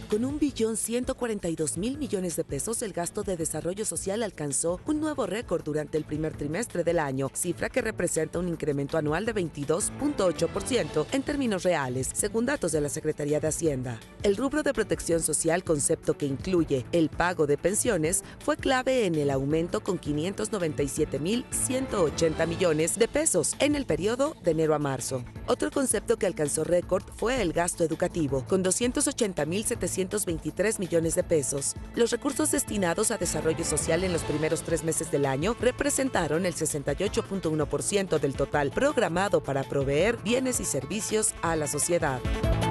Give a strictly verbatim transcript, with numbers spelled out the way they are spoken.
Con un billón ciento cuarenta y dos mil millones de pesos, el gasto de desarrollo social alcanzó un nuevo récord durante el primer trimestre del año, cifra que representa un incremento anual de veintidós punto ocho por ciento en términos reales, según datos de la Secretaría de Hacienda. El rubro de protección social, concepto que incluye el pago de pensiones, fue clave en el aumento con quinientos noventa y siete mil ciento ochenta millones de pesos en el periodo de enero a marzo. Otro concepto que alcanzó récord fue el gasto educativo, con doscientos ochenta mil setecientos veintitrés millones de pesos. Los recursos destinados a desarrollo social en los primeros tres meses del año representaron el sesenta y ocho punto uno por ciento del total programado para proveer bienes y servicios a la sociedad.